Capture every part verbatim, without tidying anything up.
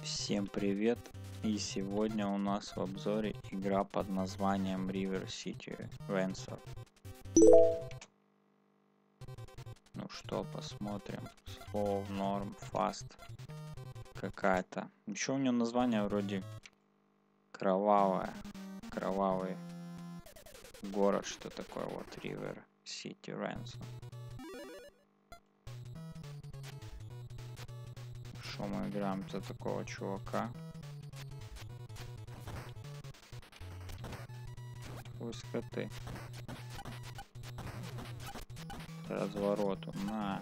Всем привет! И сегодня у нас в обзоре игра под названием River City Ransom. Ну что, посмотрим. Slow, Norm, Fast. Какая-то. Еще у нее название вроде кровавая. Кровавый город, что такое вот River City Ransom. Что мы играем за такого чувака? Пусть-ка ты. Развороту. На.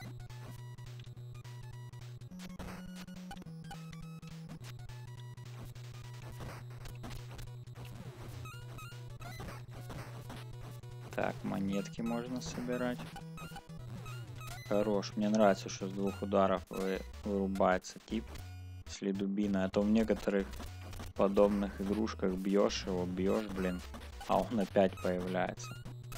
Так, монетки можно собирать. Хорош. Мне нравится, что с двух ударов вы, вырубается тип, если дубина. А то в некоторых подобных игрушках бьешь его, бьешь, блин, а он опять появляется.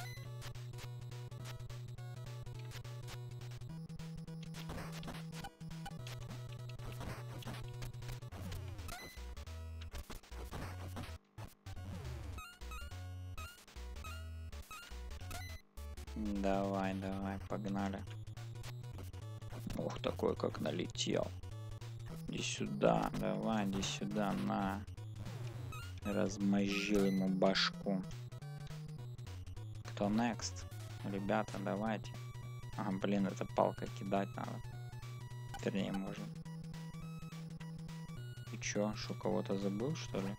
Давай, давай, погнали. Ух, такой как налетел. Иди сюда, давай, иди сюда, на. Размозжил ему башку. Кто next? Ребята, давайте. А, блин, это палка кидать надо. Вернее, можно. И чё, что кого-то забыл, что ли?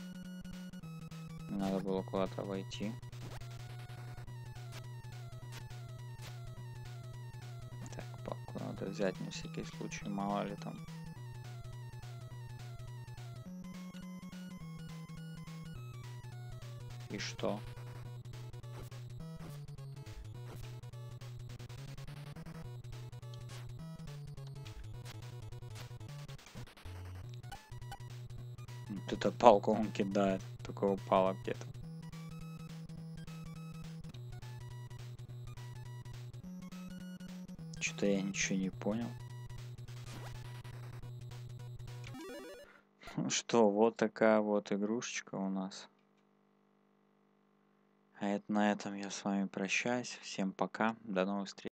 Надо было куда-то войти. Так, палку надо взять на всякий случай, мало ли там. И что? Вот эту палку он кидает. Только упала где-то. Что-то я ничего не понял. Ну что, вот такая вот игрушечка у нас. А это на этом я с вами прощаюсь. Всем пока. До новых встреч.